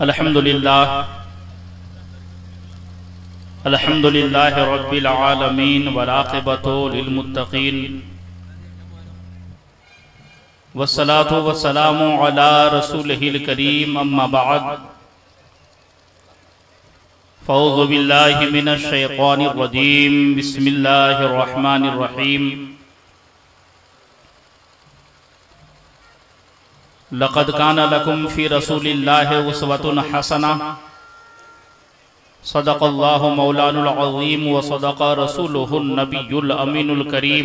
अल्हम्दुलिल्लाह रब्बिल आलमीन वलाक़िबतु लिलमुत्तक़ीन वस्सलातु वस्सलामु अला रसूलिहिल करीम अम्मा बअद फ़अऊज़ु बिल्लाहि मिनश शैतानिर रजीम बिस्मिल्लाहिर रहमानिर रहीम लक़द काना लकुम फ़ी रसूलिल्लाहि उस्वतुन हसना सदक़ल्लाहु मौलानुल अज़ीम व सदक़ रसूलुहुन नबियुल अमीनुल करीम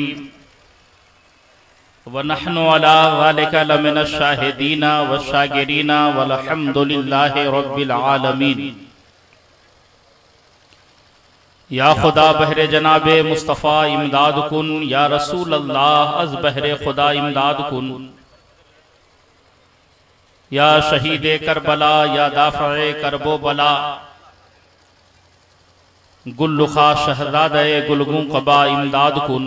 व नहनु अला ज़ालिका लमिनश शाहिदीना व शाकिरीना वल्हम्दुलिल्लाहि रब्बिल आलमीन। या खुदा बहरे जनाबे मुस्तफ़ा इमदाद कुन, या रसूल अल्लाह अज़ बहरे खुदा इमदाद कुन। या शहीदे करबला, या दाफ़े करबो बला, गुल्लुखा शहज़ादे गुलगू क़बा इमदाद कुन।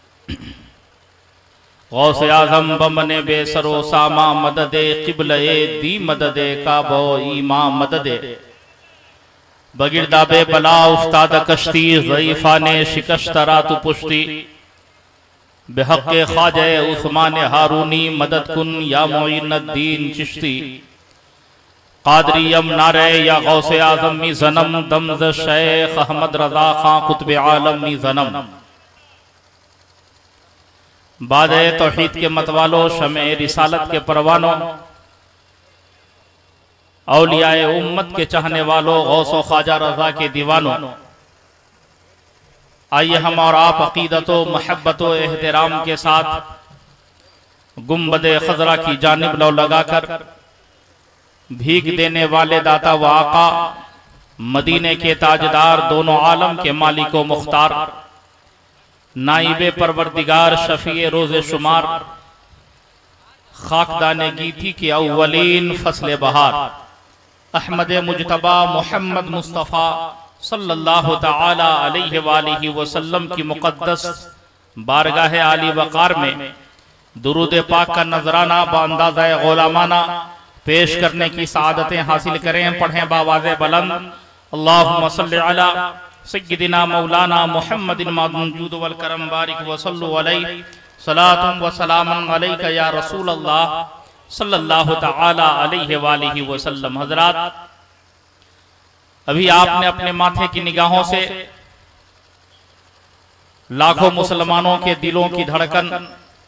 गौसे आज़म बमने बेसरो सामा मददे क़िबले दी मददे काबो ईमा मददे। बगिरदाबे बला उस्ताद कश्ती ज़ईफ़ाने शिकस्तरा तु पुश्ती। बेहक़्क़े ख्वाजे उस्मान हारूनी मदद कुन, या मोइनुद्दीन चिश्ती। क़ादरियम नारे या गौसे आज़म मी ज़नम दमज़ शेख अहमद रज़ा खां कुतुब आलम मी ज़नम। बादे तौहीद के मतवालो, शमे रिसालत के परवानो, औलियाए उम्मत के चाहने वालों, गौसो ख्वाजा रज़ा के दीवानों, आइए हम और आप अक़ीदतो महब्बतो एहतराम के साथ गुंबदे खज़रा की जानिब लौ लगाकर भीख देने वाले दाता व आका, मदीने के ताजदार, दोनों आलम के मालिक व मुख्तार, नाइबे परवरदिगार, शफ़ीए रोज़े शुमार, खाकदाने गीथी के अव्वलीन फ़स्ल बहार, अहमद मुजतबा मोहम्मद मुस्तफ़ा सल्लल्लाहु तआला अलैहि वालिहि वसल्लम की मुक़द्दस बारगाह आली वक़ार में दुरूद पाक का नजराना बांदाज़े ग़ुलामाना पेश करने की सआदतें हासिल करें। पढ़ें बावाज़े बुलंद, अल्लाहुम्मा सल्लि अला सय्यिदिना मौलाना मुहम्मदिन मौजूद वल करम बारिक व सल्लु अलैहि सलातुम व सलामुन अलैका या रसूल अल्लाह सल्लल्लाहु तआला अलैहि वालिहि वसल्लम। हज़रात, अभी आपने अपने माथे की निगाहों से लाखों मुसलमानों के दिलों की धड़कन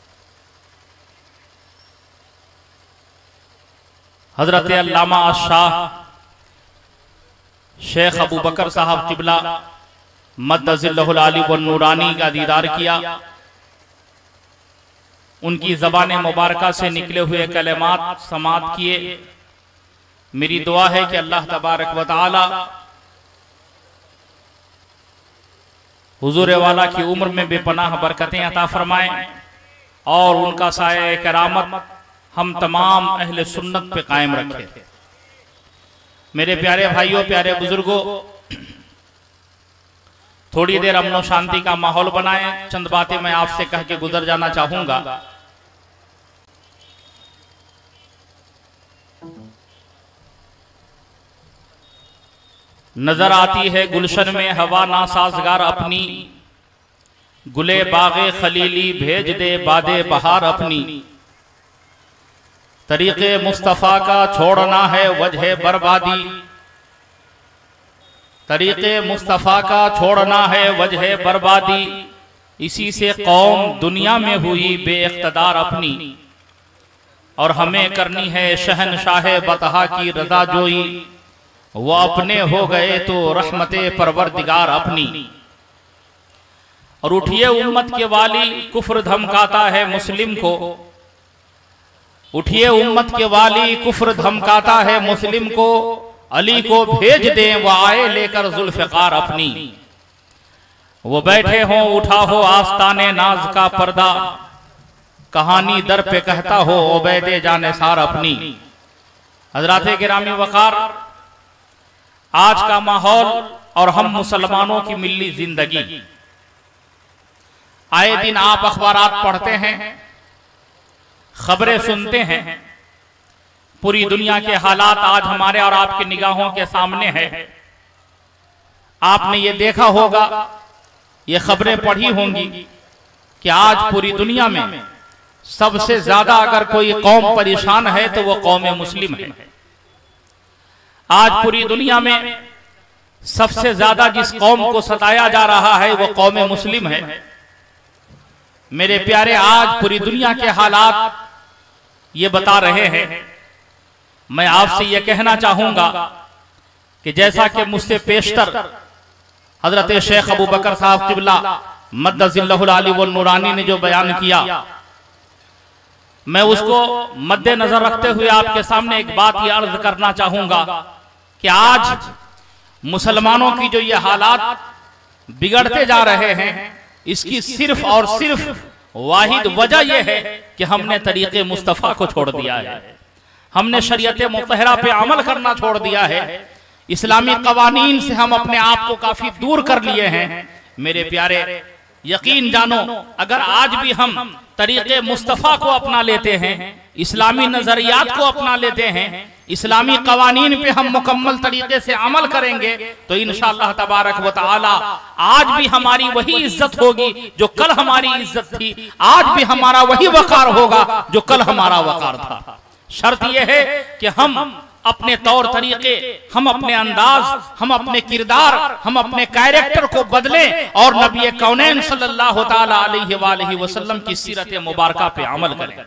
हजरत अल्लामा शाह शेख अबू बकर साहब किबला मद्दज़िल्लहुल आली व नूरानी का दीदार किया। उनकी ज़बान मुबारका से निकले हुए कलेमात समात किए। मेरी दुआ है कि अल्लाह तबारक व तआला हुजूर वाला की उम्र में बेपनाह बरकतें अता फरमाएं और उनका साये करामत हम तमाम अहले सुन्नत पे कायम रखे। मेरे प्यारे भाइयों, प्यारे बुजुर्गों, थोड़ी देर अमन शांति का माहौल बनाएं। चंद बातें मैं आपसे कह के गुजर जाना चाहूंगा। नजर आती है गुलशन में हवा नासाजगार अपनी, गुले बागे खलीली भेज दे बादे बहार अपनी। तरीक़े मुस्तफ़ा का छोड़ना है वजह बर्बादी, तरीक़े मुस्तफ़ा का छोड़ना है वजह बर्बादी। इसी से कौम दुनिया में हुई बेइख्तिदार अपनी, और हमें करनी है शहनशाह बतहा की रज़ा जोई। वो अपने हो गए तो रहमते परवरदिगार अपनी। और उठिए उम्मत के वाली, कुफ्र धमकाता है मुस्लिम को। उठिए उम्मत के वाली, कुफ्र धमकाता है मुस्लिम को। अली को भेज दें वो आए लेकर जुल्फ़िकार अपनी। वो बैठे हों उठा हो आस्ताने नाज का पर्दा, कहानी दर पे कहता हो उबैदे जानिसार अपनी। हज़रात गिरामी वक़ार, आज का माहौल और हम मुसलमानों की मिली जिंदगी, आए दिन आप अखबारात पढ़ते हैं, खबरें सुनते हैं पूरी दुनिया के हालात आज हमारे और आपकी निगाहों के सामने है। आपने ये देखा होगा, ये खबरें पढ़ी होंगी कि आज पूरी दुनिया में सबसे ज्यादा अगर कोई कौम परेशान है तो वो कौम मुस्लिम है। आज पूरी दुनिया में सबसे ज्यादा जिस कौम को सताया जा रहा है वो कौम मुस्लिम है। मेरे प्यारे, आज पूरी दुनिया के हालात ये बता रहे हैं। मैं आपसे ये कहना चाहूंगा कि जैसा कि मुझसे पेशतर हजरत शेख अबू बकर साहब क़िबला मद्दज़िल्लहुल आली वल नूरानी ने जो बयान किया, मैं उसको मद्देनजर रखते हुए आपके सामने एक बात ये अर्ज करना चाहूंगा कि आज मुसलमानों की जो ये हालात बिगड़ते जा रहे हैं, इसकी सिर्फ और सिर्फ वाहिद वजह यह है कि हमने तरीके मुस्तफ़ा को छोड़ दिया है। हमने शरीयत मुतहरा पे अमल करना छोड़ दिया है। इस्लामी कवानीन से हम अपने आप को काफी दूर कर लिए हैं। मेरे प्यारे, यकीन जानो, अगर आज भी हम तरीके मुस्तफ़ा को अपना लेते हैं, इस्लामी नजरियात को अपना लेते हैं, इस्लामी कवानीन पे हम मुकम्मल तरीके से अमल करेंगे तो इंशाअल्लाह तबारक व तआला आज भी हमारी वही इज्जत होगी जो कल हमारी इज्जत थी। आज भी हमारा वही वकार होगा जो कल हमारा वकार था। शर्त यह है कि हम अपने तौर तरीके, हम अपने अंदाज, हम अपने किरदार, हम अपने कैरेक्टर को बदलें और नबी कौनैन सल्लल्लाहु ताला अलैहि वसल्लम की सीरत मुबारका पे अमल करें।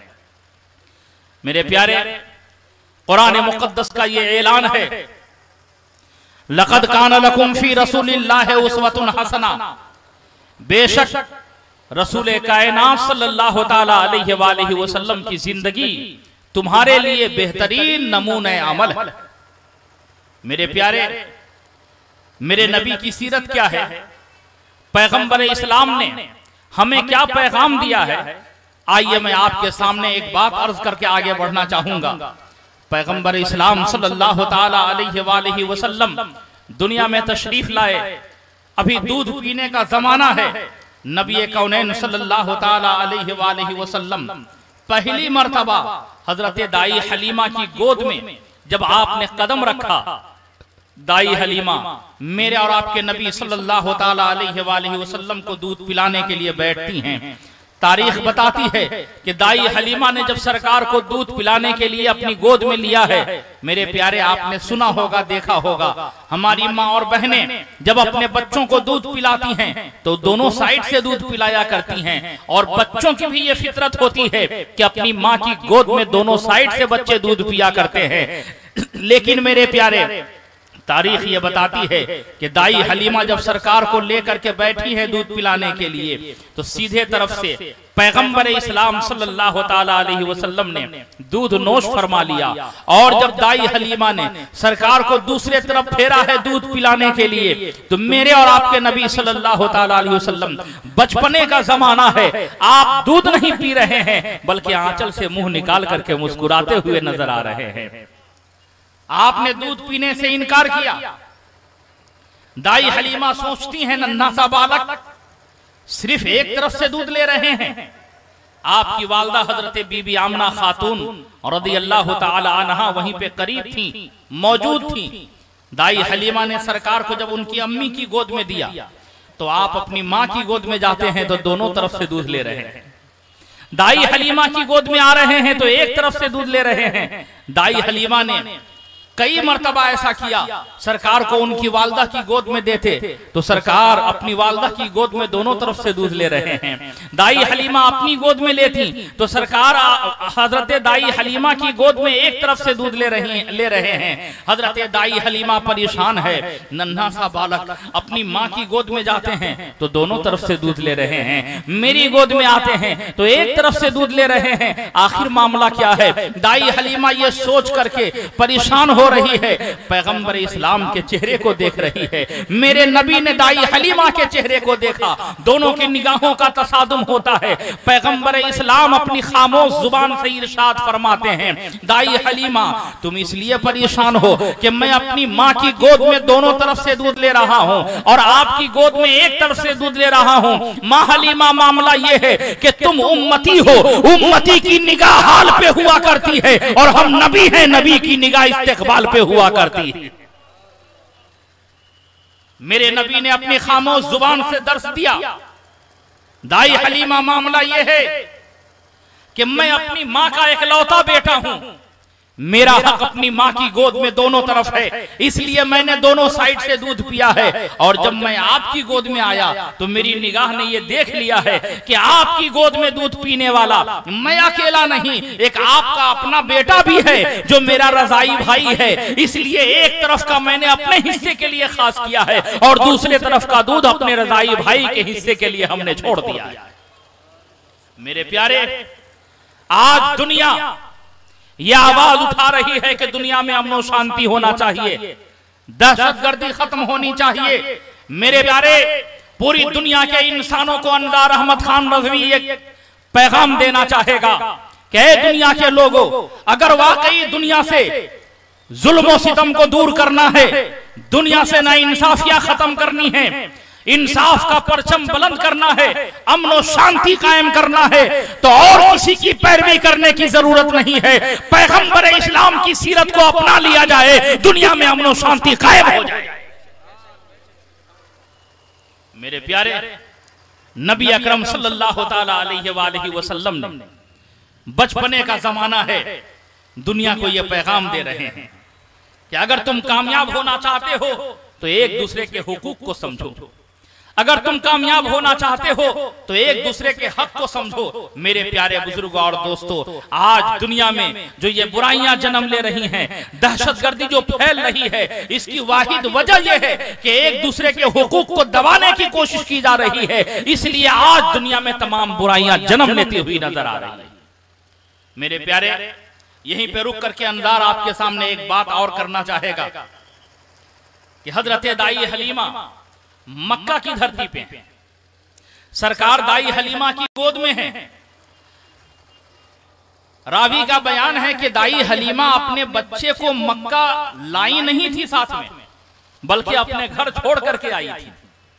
मेरे प्यारे, कुरान मुक़द्दस का ये ऐलान है, लक़द कान लकुम फी रसूलिल्लाहि उस्वतुन हसना, बेशक रसूल कायनात सल्लल्लाहु ताला अलैहि वसल्लम की जिंदगी तुम्हारे लिए बेहतरीन नमूने अमल है। मेरे प्यारे, मेरे नबी की सीरत क्या है, पैगंबर इस्लाम ने हमें क्या पैगाम दिया है, आइए मैं आपके सामने एक बात अर्ज करके आगे बढ़ना चाहूंगा। पैगंबर इस्लाम सल्लल्लाहु ताला अलैहि वसल्लम दुनिया में तशरीफ लाए, अभी दूध पीने का जमाना है। नबी कौनैन सल्लल्लाहु ताला अलैहि वसल्लम पहली मर्तबा हजरत दाई हलीमा की गोद में जब आपने कदम रखा, दाई हलीमा मेरे और आपके नबी सल्लल्लाहु ताला अलैहि वसल्लम को दूध पिलाने के लिए बैठती हैं। तारीख बताती है कि दाई हलीमा ने जब सरकार को दूध पिलाने के लिए अपनी गोद में लिया है, मेरे प्यारे, आपने सुना होगा, देखा होगा, हमारी माँ और बहनें जब अपने बच्चों को दूध पिलाती हैं तो दोनों साइड से दूध पिलाया करती हैं। और बच्चों की भी ये फितरत होती है कि अपनी माँ की गोद में दोनों साइड से बच्चे दूध पिया करते हैं। लेकिन मेरे प्यारे, तारीख ये बताती है कि दाई हलीमा जब सरकार को लेकर के बैठी है दूध पिलाने के लिए, तो सीधे तरफ से पैगंबर इस्लाम सल्लल्लाहु ताला अलैहि वसल्लम ने दूध नोश फरमा लिया। और जब दाई हलीमा ने सरकार को दूसरे तरफ फेरा है दूध पिलाने के लिए, तो मेरे और आपके नबी सल्लल्लाहु ताला अलैहि वसल्लम, बचपने का जमाना है, आप दूध नहीं पी रहे हैं बल्कि आंचल से मुंह निकाल करके मुस्कुराते हुए नजर आ रहे हैं। आपने दूध पीने से इनकार किया। दाई हलीमा सोचती हैं नन्हा सा बालक सिर्फ एक तरफ से दूध ले रहे हैं। आपकी वालदा हजरत बीबी आमना खातून रदियल्लाहु ताला अन्हा वहीं पे करीब थी, मौजूद थी। दाई हलीमा ने सरकार को जब उनकी अम्मी की गोद में दिया तो आप अपनी माँ की गोद में जाते हैं तो दोनों तरफ से दूध ले रहे हैं। दाई हलीमा की गोद में आ रहे हैं तो एक तरफ से दूध ले रहे हैं। दाई हलीमा ने कई मर्तबा ऐसा किया, सरकार को उनकी वालदा की गोद में देते तो सरकार अपनी वालदा की गोद में दोनों तरफ से दूध ले रहे हैं। दाई हलीमा अपनी गोद में लेती तो सरकार हजरत दाई हलीमा की गोद में एक तरफ से दूध ले रहे हैं। हजरत दाई हलीमा परेशान है, नन्हा सा बालक अपनी माँ की गोद में जाते हैं तो दोनों तरफ से दूध ले रहे हैं, मेरी गोद में आते हैं तो एक तरफ से दूध ले रहे हैं। आखिर मामला क्या है? दाई हलीमा ये सोच करके परेशान हो रही है, पैगंबर इस्लाम के चेहरे को देख रही है। मेरे नबी ने दाई हलीमा के चेहरे को देखा, दोनों की निगाहों का तसादुम होता है। पैगंबर इस्लाम अपनी खामोश जुबान से इरशाद फरमाते हैं, दाई हलीमा तुम इसलिए परेशान हो कि मैं अपनी माँ की गोद में दोनों तरफ से दूध ले रहा हूँ और आपकी गोद में एक तरफ से दूध ले रहा हूँ। माँ हलीमा मामला यह है कि तुम उम्मती हो, उम्मती की निगाह हाल पे हुआ करती है और हम नबी हैं, नबी की निगाह इस्तिकबाल पे हुआ करती है। मेरे नबी ने अपनी खामोश जुबान से दर्श दिया। दाई हलीमा मामला यह है कि मैं अपनी माँ का इकलौता बेटा हूं, मेरा हक अपनी माँ की गोद में दोनों तरफ है, इसलिए मैंने दोनों साइड से दूध पिया है। और जब मैं आपकी गोद में आया तो मेरी निगाह ने यह देख लिया है कि आपकी गोद में दूध पीने वाला मैं अकेला नहीं, एक आपका अपना बेटा भी है जो मेरा रजाई भाई है। इसलिए एक तरफ का मैंने अपने हिस्से के लिए खास किया है और दूसरे तरफ का दूध अपने रजाई भाई के हिस्से के लिए हमने छोड़ दिया है। मेरे प्यारे, आज दुनिया यह आवाज उठा रही है कि दुनिया में अमन शांति होना चाहिए, दहशतगर्दी खत्म होनी चाहिए। मेरे प्यारे, पूरी दुनिया के इंसानों को अनदार अहमद खान रज़वी एक पैगाम देना चाहेगा कि दुनिया के लोगों, अगर वाकई दुनिया से जुल्म और सितम को दूर करना है, दुनिया से नाइंसाफियां खत्म करनी है, इंसाफ का परचम बुलंद करना है, अमन और शांति कायम करना है, तो और किसी की पैरवी करने की जरूरत नहीं है। पैगंबर इस्लाम की सीरत को अपना लिया जाए, दुनिया में अमन और शांति कायम हो जाए। मेरे प्यारे, नबी अकरम सल्लल्लाहु ताला अलैहि वसल्लम ने, बचपने का जमाना है, दुनिया को यह पैगाम दे रहे हैं कि अगर तुम कामयाब होना चाहते हो तो एक दूसरे के हुकूक को समझो, अगर तुम कामयाब होना चाहते हो तो एक दूसरे के हक को समझो। मेरे प्यारे बुजुर्गों और दोस्तों, आज दुनिया में जो ये बुराइयां जन्म ले रही हैं, दहशतगर्दी जो फैल रही है, इसकी वाहिद वजह यह है कि एक दूसरे के हुकूक को दबाने की कोशिश की जा रही है। इसलिए आज दुनिया में तमाम बुराइयां जन्म लेती हुई नजर आ रही है। मेरे प्यारे, यहीं पे रुक करके अंदार आपके सामने एक बात और करना चाहेगा कि हजरत दाई हलीमा मक्का की धरती पे, सरकार दाई हलीमा की गोद में है। रावी का बयान है कि दाई हलीमा अपने बच्चे को मक्का लाई नहीं थी साथ में, बल्कि अपने घर छोड़ करके आई थी।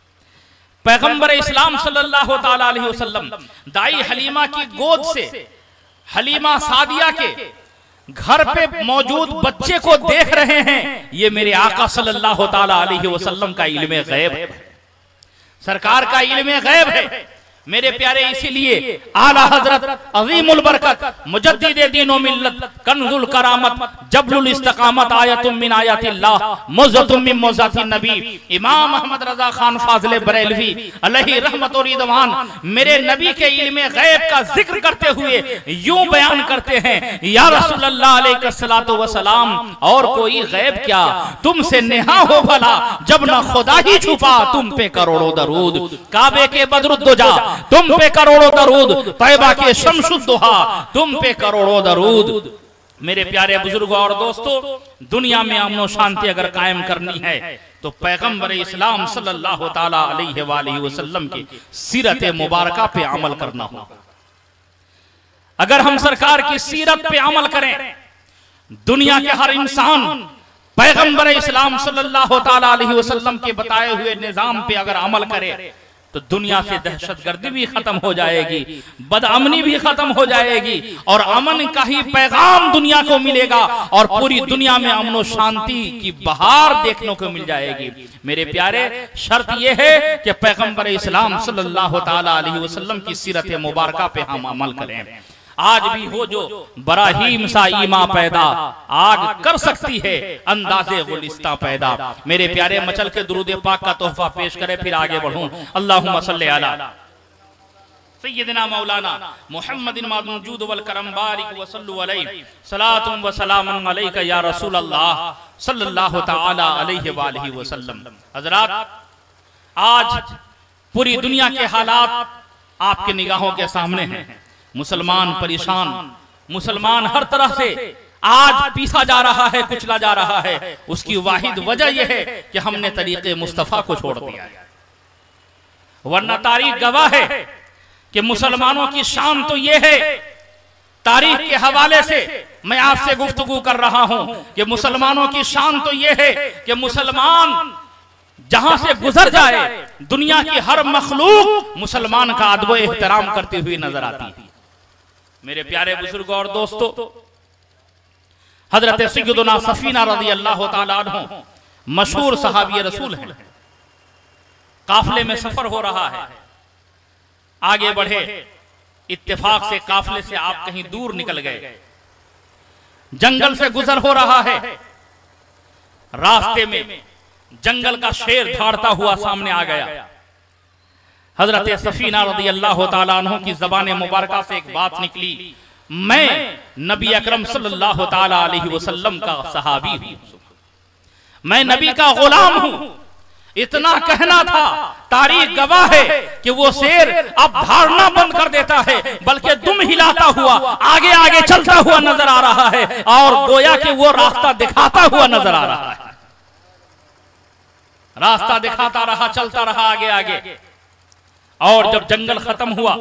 पैगंबर इस्लाम सल्लल्लाहु ताला अलैहि वसल्लम दाई हलीमा की गोद से हलीमा सादिया के घर पे मौजूद बच्चे को देख रहे हैं। ये मेरे आका सल्लल्लाहु ताला अलैहि वसल्लम का इल्मे गैब है, सरकार का इल्मे गैब है। मेरे प्यारे, इसीलिए आला हजरत अज़ीमुल बरकत मुजद्दिद दीन व मिल्लत कंजुल करामत जबलुल इस्तिकामत आयतुम मिन आयातिल्लाह मुज़्ज़तुम मिन मुज़्ज़तिन नबी इमाम अहमद रजा खान फाज़िल बरेलवी अलैहि रहमत व रिदवान मेरे नबी के इल्मे गैब का जिक्र करते हुए यूं बयान करते हैं, या रसूलल्लाह अलैहिस्सलातु व सलाम, और कोई गैब क्या, तुमसे नेहा हो भला जब न खुदा ही छुपा, तुम पे करोड़ों दरूद, काबे के बदरुद्दोजा तुम पे करोड़ों दरूद, तैबा के शमसुद्दुहा तुम पे करोड़ों दरूद। मेरे प्यारे बुजुर्गों और दोस्तों, दुनिया में अमन शांति अगर कायम करनी है तो पैगंबर इस्लाम सल्लल्लाहु ताला अलैहि वसल्लम की सीरत मुबारका पे अमल करना होगा। अगर हम सरकार की सीरत पे अमल करें, दुनिया के हर इंसान पैगंबर इस्लाम सल्लल्लाहु ताला अलैहि वसल्लम के बताए हुए निजाम पे अगर अमल करे तो दुनिया से दहशतगर्दी भी खत्म हो जाएगी, बदअमनी भी खत्म हो जाएगी और अमन का ही पैगाम दुनिया को मिलेगा और पूरी दुनिया में अमन और शांति की बहार देखने को मिल जाएगी। मेरे प्यारे, शर्त यह है कि पैगंबर इस्लाम सल्लल्लाहु ताला अलैहि वसल्लम की सीरत मुबारका पे हम अमल करें। आज भी हो जो बराहीम सा ईमा पैदा, आग कर सकती है अंदाजे गुलिस्तां पैदा। मेरे प्यारे, मचल के दुरूद पाक का तोहफा पेश करे, फिर आगे बढ़ूं। अल्लाहुम्मा सल्ली अला सय्यिदना मौलाना मुहम्मदिन मौजूद वल करम बारिक व सल्लु अलैहि सलातुम व सलामुन अलैका या रसूल अल्लाह सल्लल्लाहु ताला अलैहि व आलिहि वसल्लम। हजरात, आज पूरी दुनिया के हालात आपके निगाहों के सामने हैं। मुसलमान परेशान, मुसलमान हर तरह से आज पीसा जा रहा है, कुचला जा रहा है, उसकी वाहिद वजह यह है कि हमने तरीके मुस्तफा को छोड़ दिया है। वरना तारीख गवाह है कि मुसलमानों की शान तो यह है, तारीख के हवाले से मैं आपसे गुफ्तगू कर रहा हूं कि मुसलमानों की शान तो यह है कि मुसलमान जहां से गुजर जाए दुनिया की हर मखलूक मुसलमान का अदब एहतराम करती हुई नजर आती है। मेरे प्यारे बुजुर्गों और दोस्तों, हजरत सय्यदुना सफीना रज़ी अल्लाह ताला अन्हु मशहूर सहाबी रसूल हैं। काफले में सफर हो रहा है, आगे बढ़े, इत्तेफाक से काफले से आप कहीं दूर निकल गए, जंगल से गुजर हो रहा है, रास्ते में जंगल का शेर धाड़ता हुआ सामने आ गया। हजरत सफीना रज़ी अल्लाह ताला अन्हु की ज़बान मुबारका से एक बात निकली, मैं नबी अकरम सल्लल्लाहु ताला अलैहि वसल्लम का सहाबी हूं, मैं नबी का गुलाम हूं। इतना कहना था, तारीख गवाह है कि वो शेर अब धारना बंद कर देता है, बल्कि दुम हिलाता हुआ आगे आगे चलता हुआ नजर आ रहा है और गोया कि वो रास्ता दिखाता हुआ नजर आ रहा है। रास्ता दिखाता रहा, चलता रहा आगे आगे, और जब जंगल खत्म हुआ,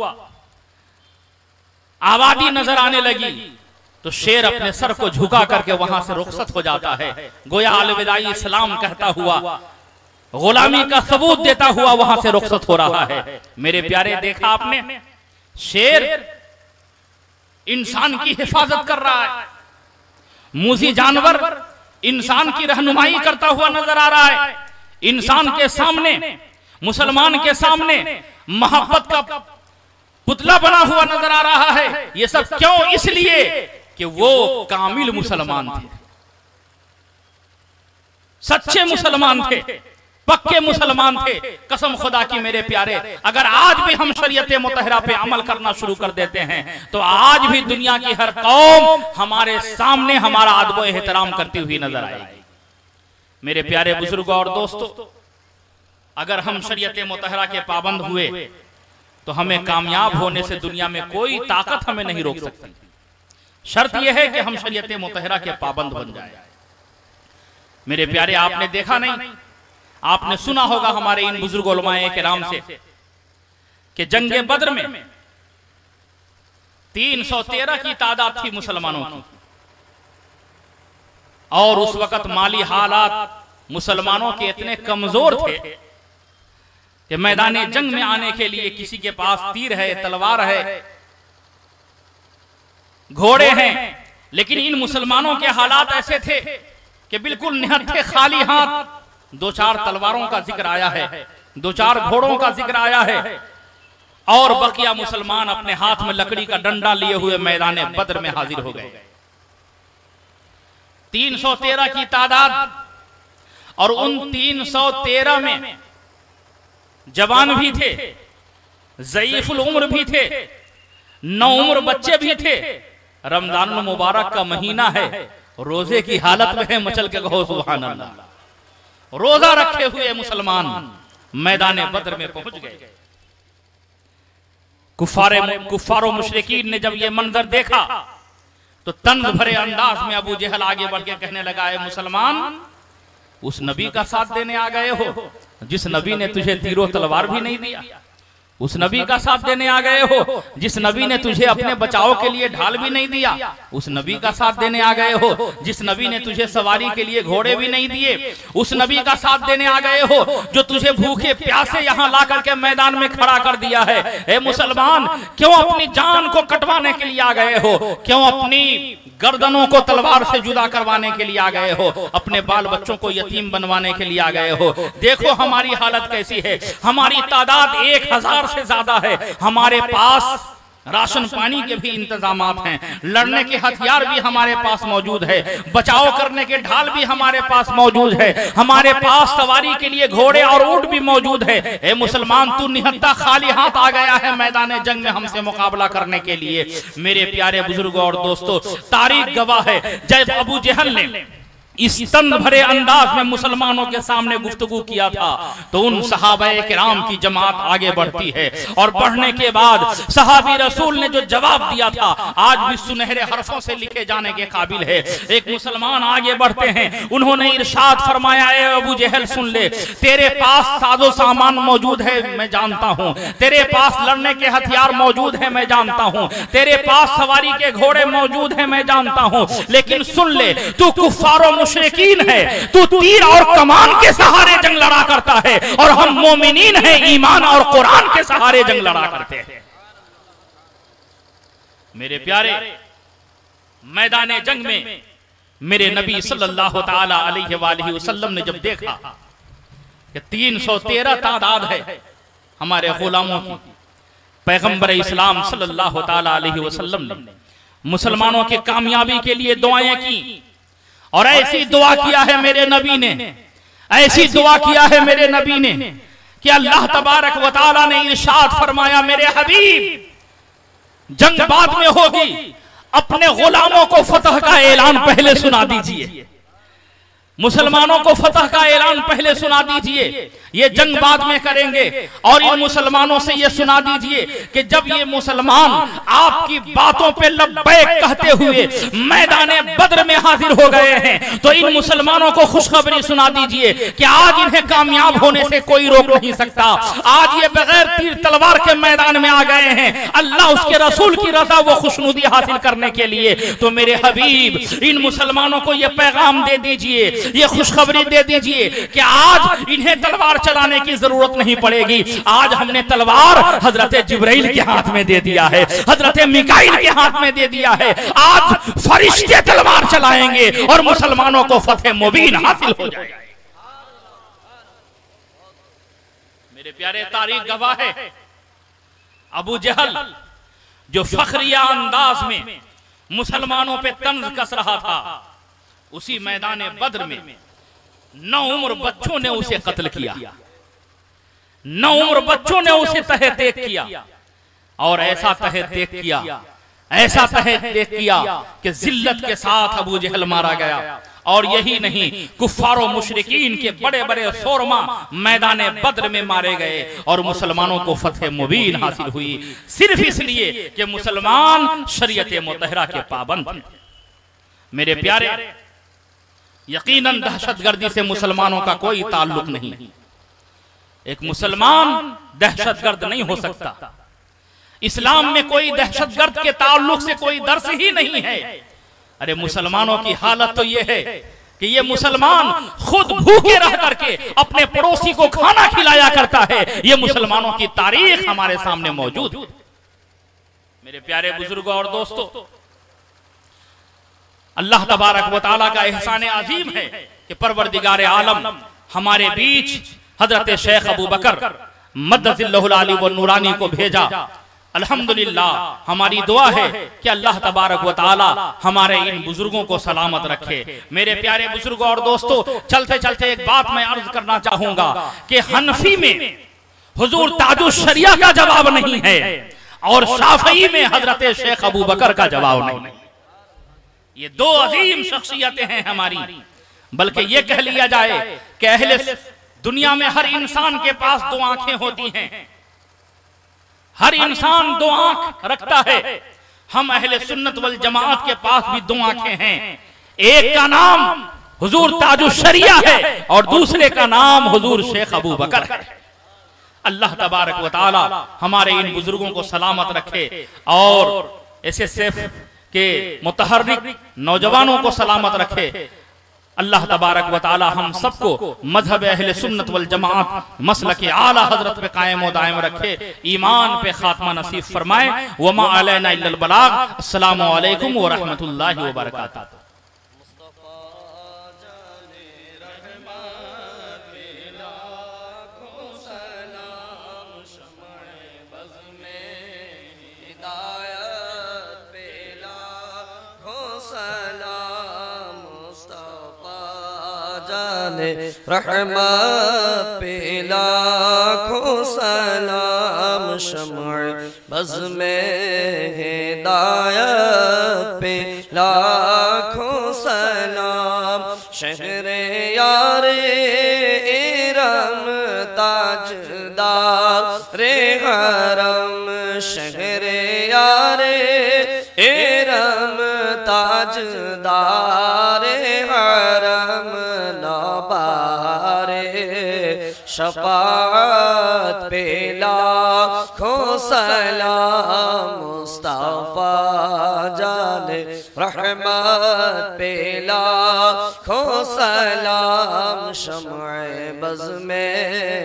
आबादी नजर आने लगी, तो शेर अपने सर को झुका करके वहां से रुखसत हो जाता है, गोया अलविदाई सलाम कहता हुआ, गुलामी का सबूत देता हुआ वहां से रुखसत हो रहा है। मेरे प्यारे, देखा आपने, शेर इंसान की हिफाजत कर रहा है, मूजी जानवर इंसान की रहनुमाई करता हुआ नजर आ रहा है। इंसान के सामने, मुसलमान के सामने मोहब्बत का पुतला बना हुआ नजर आ रहा है। ये सब क्यों? इसलिए कि वो कामिल मुसलमान थे, सच्चे मुसलमान थे, पक्के मुसलमान थे। कसम खुदा की मेरे प्यारे, अगर आज भी हम शरीयत मुतहरा पे अमल करना शुरू कर देते हैं तो आज भी दुनिया की हर कौम हमारे सामने हमारा अदब एहतराम करती हुई नजर आएगी। मेरे प्यारे बुजुर्गों और दोस्तों, अगर हम शरीयत मुतहरा के पाबंद हुए तो हमें कामयाब होने से दुनिया में कोई ताकत हमें नहीं रोक सकती। शर्त यह है कि हम शरीयत मुतहरा के पाबंद बन जाए। मेरे प्यारे, आपने देखा नहीं, आपने सुना होगा हमारे इन बुजुर्ग उलमाए किराम से कि जंगे बद्र में 313 की तादाद थी मुसलमानों की, और उस वक्त माली हालात मुसलमानों के इतने कमजोर थे कि मैदाने जंग में आने के लिए किसी के पास तीर है, तलवार है, घोड़े हैं, लेकिन इन मुसलमानों के हालात ऐसे थे कि बिल्कुल निहत्थे खाली हाथ। 2-4 तलवारों का जिक्र आया है, 2-4 घोड़ों का जिक्र आया है, और बकिया मुसलमान अपने हाथ में लकड़ी का डंडा लिए हुए मैदाने बद्र में हाजिर हो गए। 313 की तादाद, और उन 313 में जवान भी थे, ज़ईफुल उम्र भी थे, नौउम्र बच्चे भी थे। रमजान मुबारक का महीना है, रोजे की हालत में है, मचल के कहो सुभान अल्लाह। रोजा रखे हुए मुसलमान मैदान बद्र में पहुंच गए। कुफ्फारो मुशरिकीन ने जब ये मंजर देखा तो तंज भरे अंदाज में अबू जहल आगे बढ़ के कहने लगा, है मुसलमान, उस नबी का साथ देने आ गए हो जिस नबी ने तुझे तीरों तलवार भी नहीं दिया, उस नबी का साथ देने आ गए हो जिस नबी ने तुझे अपने बचाव के लिए ढाल भी नहीं दिया, उस नबी का साथ देने आ गए हो जिस नबी ने तुझे सवारी के लिए घोड़े भी नहीं दिए, उस नबी का साथ देने आ गए हो जो तुझे भूखे प्यासे यहाँ ला करके मैदान में खड़ा कर दिया है। ए मुसलमान, क्यों अपनी जान को कटवाने के लिए आ गए हो? क्यों अपनी गर्दनों को तलवार से जुदा करवाने के लिए आ गए हो? अपने बाल बच्चों को यतीम बनवाने के लिए आ गए हो? देखो हमारी हालत कैसी है, हमारी तादाद 1000 से ज्यादा है, हमारे पास राशन पानी के भी इंतजामात हैं, लड़ने के हथियार भी हमारे पास मौजूद है, बचाव करने के ढाल भी हमारे पास मौजूद है, हमारे पास सवारी के लिए घोड़े और ऊंट भी मौजूद है। ए मुसलमान, तू निहत्था खाली हाथ आ गया है मैदान जंग में हमसे मुकाबला करने के लिए। मेरे प्यारे बुजुर्गों और दोस्तों, तारीख गवाह है, जब अबू जहल ने इस तंद भरे अंदाज में मुसलमानों के सामने गुफ्तगू किया था, तो उन सहाबाए किराम की जमात आगे बढ़ती है और बढ़ने के बाद सहाबी रसूल ने जो जवाब दिया था आज भी सुनहरे हरफों से लिखे जाने के काबिल है। एक मुसलमान आगे बढ़ते हैं, उन्होंने इरशाद फरमाया, ए अबू जहल सुन ले, तेरे पास साजो सामान मौजूद है मैं जानता हूँ, तेरे पास लड़ने के हथियार मौजूद है मैं जानता हूँ, तेरे पास सवारी के घोड़े मौजूद है मैं जानता हूँ, लेकिन सुन ले, तू कुफ्फारों मुशरिकीन है, तू तीर और कमान के सहारे जंग लड़ा करता है और हम मोमिनीन हैं, ईमान और कुरान के सहारे जंग लड़ा करते हैं। मेरे प्यारे, मैदाने जंग में मेरे नबी सल्लल्लाहु ताला अलैहि वसल्लम ने जब देखा कि 313 तादाद है हमारे गुलामों की, पैगंबर इस्लाम सल्लल्लाहु ताला अलैहि वसल्लम ने मुसलमानों की कामयाबी के लिए दुआएं की और ऐसी दुआ किया है मेरे नबी ने, ऐसी दुआ किया है मेरे नबी ने कि अल्लाह तबारक व तआला ने इरशाद फरमाया, मेरे हबीब जंग बाद में होगी, अपने गुलामों को फतह का ऐलान पहले सुना दीजिए, मुसलमानों को फतह का ऐलान पहले सुना दीजिए, ये जंग बाद में करेंगे। और इन मुसलमानों से ये सुना दीजिए कि जब ये मुसलमान आपकी बातों पे लब्बैक कहते हुए मैदाने बद्र में हाजिर हो गए हैं, तो इन मुसलमानों को खुशखबरी सुना दीजिए कि आज इन्हें कामयाब होने से कोई रोक नहीं सकता। आज ये बगैर तीर तलवार के मैदान में आ गए हैं अल्लाह उसके रसूल की रजा वो खुशनुदी हासिल करने के लिए। तो मेरे हबीब, इन मुसलमानों को ये पैगाम दे दीजिए, ये खुशखबरी दे दीजिए कि आज इन्हें तलवार चलाने की जरूरत नहीं पड़ेगी। आज हमने तलवार हजरत जिब्राइल के हाथ में दे दिया है, हजरत मिकाइल के हाथ में दे दिया है। आज फरिश्ते तलवार चलाएंगे और मुसलमानों को फतेह मुबीन हासिल हो जाएगा। मेरे प्यारे, तारीख गवाह है, अबू जहल जो फखरिया अंदाज में मुसलमानों पे तंज कस रहा था, उसी मैदान बद्र में 9 उम्र बच्चों ने उसे कत्ल किया, 9 उम्र बच्चों ने उसे तहे तेक किया। और ऐसा तहे तेक किया, ऐसा तहे तेक किया कि जिल्लत के साथ अबू जहल मारा गया। और यही नहीं, कुफ्फारों मुशरिकीन के बड़े बड़े शोरमा मैदान बद्र में मारे गए और मुसलमानों को फतेह मुबीन हासिल हुई, सिर्फ इसलिए कि मुसलमान शरीयत मुतहरा के पाबंद थे। मेरे प्यारे, यकीनन दहशतगर्दी से मुसलमानों का कोई ताल्लुक नहीं। एक मुसलमान दहशतगर्द नहीं हो सकता। इस्लाम में कोई दहशतगर्द के ताल्लुक से कोई दर्स ही नहीं है। अरे मुसलमानों की हालत तो यह है कि ये मुसलमान खुद भूखे रह करके अपने पड़ोसी को खाना खिलाया करता है। ये मुसलमानों की तारीख हमारे सामने मौजूद। मेरे प्यारे बुजुर्गों और दोस्तों, अल्लाह तबारक व तआला का एहसान अजीम है कि परवरदिगार आलम हमारे बीच हजरत शेख अबू बकर मद्दजिल्लहुल आली व नूरानी को भेजा। अल्हम्दुलिल्लाह, हमारी दुआ है कि अल्लाह तबारक व तआला हमारे इन बुजुर्गों को सलामत रखे। मेरे प्यारे बुजुर्गों और दोस्तों, चलते चलते एक बात मैं अर्ज करना चाहूंगा कि हनफी में हुजूर ताजुश शरिया का जवाब नहीं है और शाफई में हजरत शेख अबू बकर का जवाब नहीं। ये 2 अजीम शख्सियतें हैं हमारी। बल्कि ये कह लिया जाए कि अहले दुनिया में हर इंसान के पास 2 आंखें होती हैं, हर इंसान 2 आंख रखता है। हम अहले सुन्नत वल जमात के पास भी 2 आंखें हैं। एक का नाम हुजूर ताजुश शरिया है और दूसरे का नाम हुजूर शेख अबू बकर है। अल्लाह तबारक व तआला हमारे इन बुजुर्गों को सलामत रखे और एसएसएफ के मुतहर्रिक नौजवानों को सलामत रखे। अल्लाह तबारक व तआला हम सबको मजहब अहले सुन्नत वल जमात मसलक आला हजरत पे कायम व दायम रखे, ईमान पे खात्मा नसीब फरमाए। वमा अलैना इल्लल बलाग। अस्सलामु अलैकुम व रहमतुल्लाहि व बरकातहू। रहमत पे लाखों सलाम, शम्अ बज़ में हिदायत पे लाखों सलाम। शहरे यारे इरम ताजदार रे हरम शहरे यारे इरम ताजदार हरम नबारे शफाअत पे लाखों सलाम मुस्तफा जाने रहमत पे लाखों सलाम शम्अ बज़ में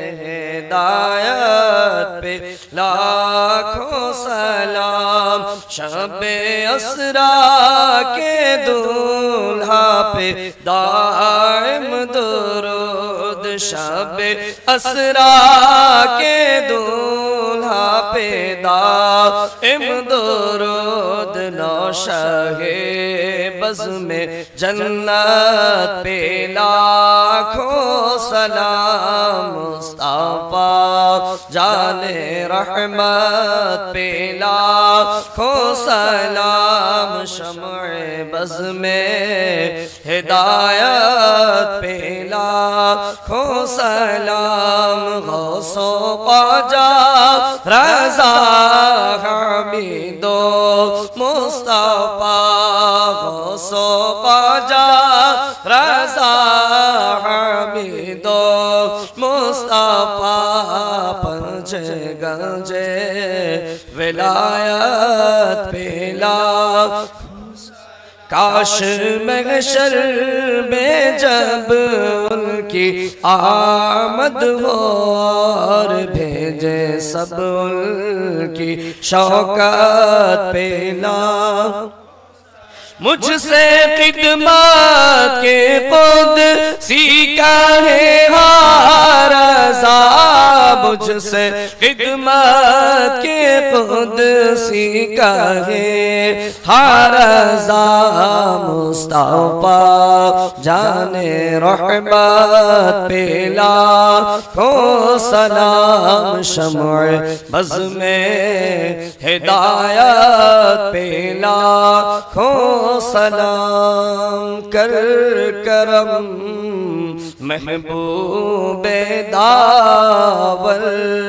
हिदायत पे लाखों सलाम शब-ए असरा के दूल्हा पे दाइम दुरूद शब-ए असरा के दूल्हा पे दाइम दुरूद नौशाहे बज़ में जन्नत पे लाखों सलाम मुस्तफा जाने रहमत पे लाखों सलाम शम्अ बज़ में हिदायत पे लाखों सलाम गौसो ख्वाजा रज़ा हमीदो मुस्तफा गौसो ख्वाजा रज़ा हमीदो मुस्तफा पंजे गंजे विलायत पे लाखों काश महशर में जब उनकी आमद हो और भेजे सब उनकी शौकत पे मुझसे खिदमत के खुद सीखा है रज़ा मुझसे खिदमत के खुद सीखा है रज़ा मुस्तफा जाने रहमत पे लाखों सलाम शम्अ बज़ में हिदायत पे लाखों सलाम कर करम महबूबे दावल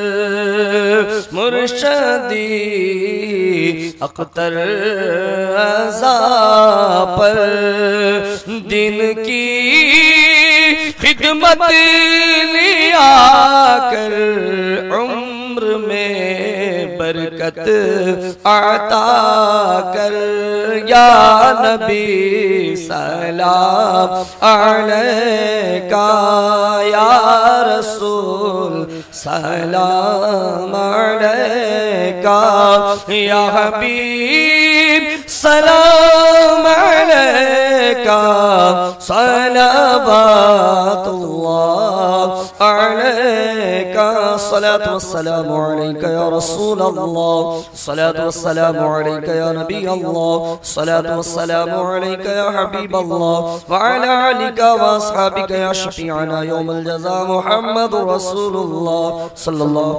मुर्शदी अख्तर रज़ा पर दिन की खिदमत लिया कर उम्र में बरकत आता कर या नबी सलाम अलैका या रसूल सलाम अलैका या हबीब सलाम अलैका सलावतुल्लाह अलैका सलातु वस्सलामु अलैका या रसूल अल्लाह सलातु वस्सलामु अलैका या नबी अल्लाह सलातु वस्सलामु अलैका या हबीब अल्लाह व अला आलिका व अस्हाबिका या शफीअना यौमल जज़ा मुहम्मदुर रसूलुल्लाह सल्लल्लाहु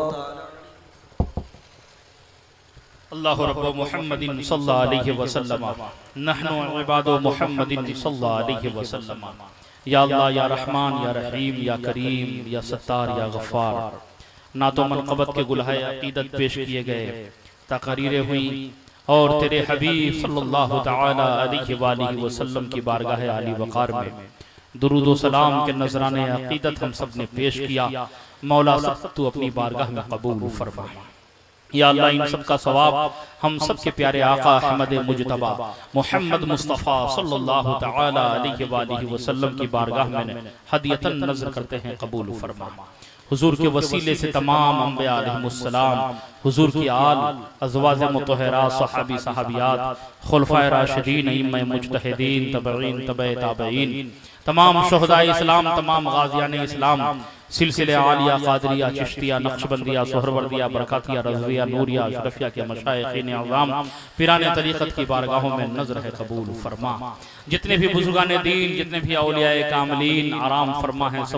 अल्लाहु रब्बु मुहम्मदिन सल्लल्लाहु अलैहि वसल्लम नहनु इबादु मुहम्मदिन सल्लल्लाहु अलैहि वसल्लम या अल्लाह या रहमान या रहीम या करीम या सत्तार या गफ्फार। नातो मनक़बत के गुलहाए अक़ीदत पेश किए गए, तक़रीरें हुई और तेरे हबीब सल्लल्लाहु तआला अलैहि वसल्लम की बारगाह आली वक़ार में दुरूद व सलाम के नजराने अक़ीदत हम सब ने पेश किया। मौला सब तू अपनी बारगाह में कबूल फरमा। या अल्लाह इन सब का सवाब हम सब के प्यारे आका अहमद मुजतबा मोहम्मद मुस्तफ़ा सल्लल्लाहु तआला अलैहि वसल्लम की बारगाह में हदियतन नज़र करते हैं, कबूल फरमा। हुजूर के वसीले से तमाम अंबिया अलैहिमुस्सलाम, हुजूर की आल, अज़वाज मुतहहरात, सहाबी सहाबियात, खुलफाए राशिदीन, इम्मा मुज्तहिदीन, तबईन, तबे ताबईन, तमाम शुहदाए इस्लाम, तमाम गाज़ियाने इस्लाम, सिलसिले आलिया, कादरिया, चिश्तिया, नक्शबंदिया, सोहरवर्दिया, बरकातिया, रज़विया, नूरिया, अशरफिया के मशाइख़ आज़ाम पिराने तरीक़त की बारगाहों में नज़र है कबूल फरमा। जितने भी बुजुर्गान दीन, जितने भी औलियाए कामिलीन आराम फरमा है,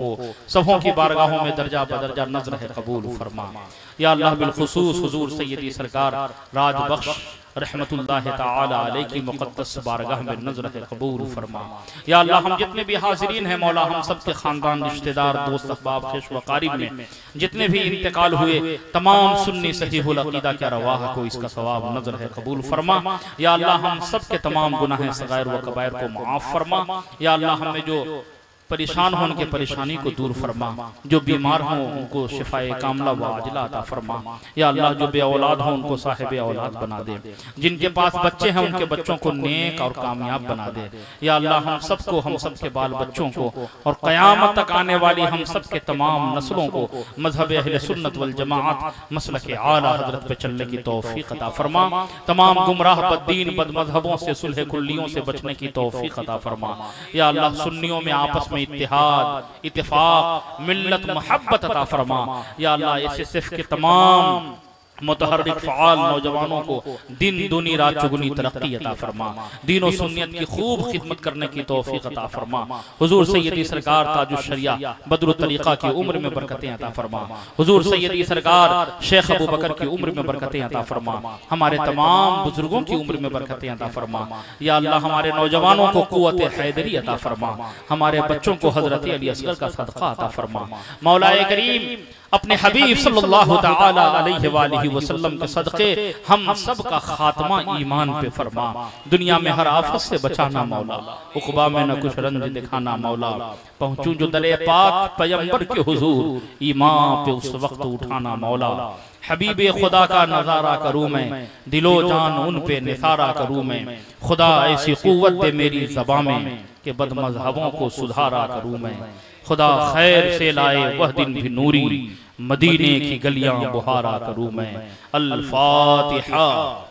सबों की बारगाहों में दर्जा बदर्जा नज़र है कबूल फरमा। या अल्लाह बिलखुसूस हुजूर सैयदी सरकार राजबख्श रहमतुल्लाह ताला अलैहि की मुक़द्दस बारगाह में नज़र है कबूल फरमा। या अल्लाह हम जितने भी हाज़िरीन हैं मौला, हम सब के ख़ानदान, रिश्तेदार, दोस्त, अहबाब, ख़िश व क़ारिब में जितने भी इंतकाल हुए तमाम सुन्नी सहीहुल अक़ीदा के अरवाह को इसका सवाब नज़र है कबूल फरमा। या अल्लाह हम सब के तमाम गुनाह सग़ाइर व कबाइर को माफ़ फरमा। या अल्लाह हमें जो परेशान हो उनके परेशानी को दूर फरमा, जो बीमार हो उनको शिफाए कामला व आजिला अता फरमा। या अल्लाह जो बे औलाद हो उनको साहिब औलाद बना दे, जिनके पास बच्चे हैं उनके बच्चों को नेक और कामयाब बना दे। या अल्लाह हम सबको, हम सब के बाल बच्चों को और क़यामत तक आने वाली हम सब के तमाम नस्लों को मज़हब अहले सुन्नत वल जमाअत मसलक आला हज़रत पे चलने की तौफ़ीक़ अता फरमा। तमाम गुमराह बद्दीन बदमज़हबों से, सुलह कुल्लियों से बचने की तौफ़ीक़ अता फरमा। या अल्लाह सुन्नियों में आपस में इत्तिहाद, इत्तिफाक, मिल्लत, मोहब्बत अता फरमा। या अल्लाह एसएसएफ के तमाम मुतहर्रिक फ़आल नौजवानों को दिन दूनी रात चुगनी तरक्की अता फरमा। दीन और सुन्नियत की खूब खिदमत करने की तौफीक अता फरमा। हुजूर सैयदी सरकार ताजुश शरिया बदरुत तरीक़ा की उम्र में बरकतें अता फरमा। हुजूर सैयदी सरकार शेख अबू बकर की उम्र में बरकतें अता फरमा। हमारे तमाम बुजुर्गों की उम्र में बरकतें अता फरमा। या अल्लाह हमारे नौजवानों को क़ुव्वत हैदरी अता फरमा। हमारे बच्चों को हज़रत अली असगर का सदका अता फरमा। मौलाए करीम अपने हबीब सल्लल्लाहु तआला अलैहि वसल्लम के सदक़े हम सब का खात्मा ईमान पे फरमा। दुनिया में हर आफत से बचाना मौला, उक़बा में न कुछ रंज दिखाना मौला। पहुँचूं जो दरे पाक पैगंबर के हुजूर, ईमान पे उस वक्त उठाना मौला। हबीबे खुदा का नज़ारा करूँ मैं, दिलो जान उन पे निसारा करूँ मैं। खुदा ऐसी क़ुव्वत दे मेरी ज़बां में कि बदमज़हबों को सुधारा करूँ मैं। खुदा खैर से लाए वह दिन भी नूरी, मदीने की गलियां बुहारा करूं मैं। अल फातिहा।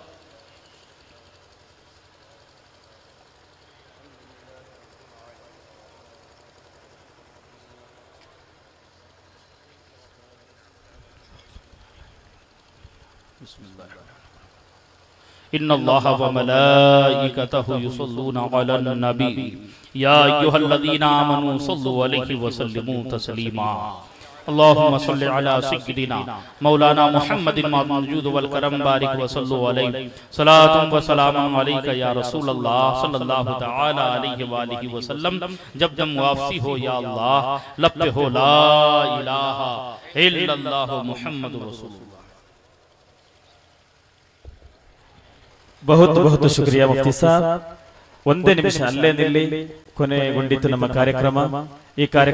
इन्नल्लाहा व मलाइकतहु युसल्लूना अलन नबी या अय्युहल्लज़ीना आमनू सल्लु अलैहि व सल्लिमू तस्लीमा। अल्लाहुम्मा सल्लि अला सय्यिदिना मौलाना मुहम्मदिन मौजूद वल करम बारिक व सल्लु अलैहि सलातुम व सलामुन अलैका या रसूलल्लाह सल्लल्लाहु तआला अलैहि व आलिहि व सल्लम। जब जब वापसी हो या अल्लाह लब पे हो ला इलाहा इल्लल्लाहु मुहम्मदुर रसूलुल्लाह। बहुत बहुत शुक्रिया मुफ्ती साहब। ಒಂದೇ ನಿಮಿಷ ಅಲ್ಲೇ ನಿಲ್ಲಿ, ಕೊನೆಗೊಂಡಿತು ನಮ್ಮ ಕಾರ್ಯಕ್ರಮ। ಈ ಕಾರ್ಯಕ್ರಮ